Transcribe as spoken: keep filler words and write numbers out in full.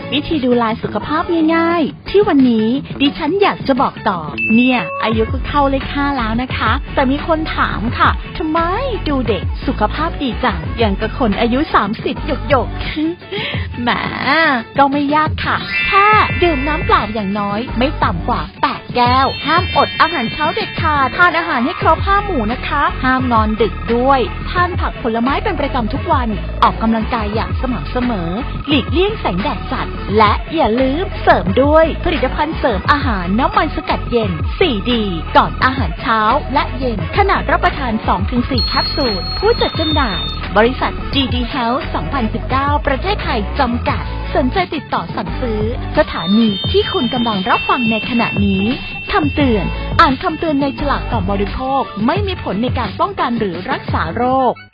วิธีดูแลสุขภาพง่ายๆที่วันนี้ดิฉันอยากจะบอกต่อเนี่ยอายุก็เข้าเลขห้าแล้วนะคะแต่มีคนถามค่ะทำไมดูเด็กสุขภาพดีจังอย่างกับคนอายุสามสิบหยกหยกแหมก็ไม่ยากค่ะแค่ดื่มน้ำเปล่าอย่างน้อยไม่ต่ำกว่าแปดแก้วห้ามอดอาหารเช้าเด็ดขาดทานอาหารให้ครบห้าหมู่นะคะห้ามนอนดึกด้วยทานผักผลไม้เป็นประจำทุกวันออกกำลังกายอย่างสม่ำเสมอหลีกเลี่ยงแสงแดดจัดและอย่าลืมเสริมด้วยผลิตภัณฑ์เสริมอาหารน้ำมันสกัดเย็น สี่ ดี ก่อนอาหารเช้าและเย็นขนาดรับประทาน สองถึงสี่ แคปซูลผู้จัดจำหน่ายบริษัท จี ดี Health สองพันสิบเก้า ประเทศไทยจำกัดสนใจติดต่อสั่งซื้อสถานีที่คุณกำลังรับฟังในขณะนี้คำเตือนอ่านคำเตือนในฉลากก่อนบริโภคไม่มีผลในการป้องกันหรือรักษาโรค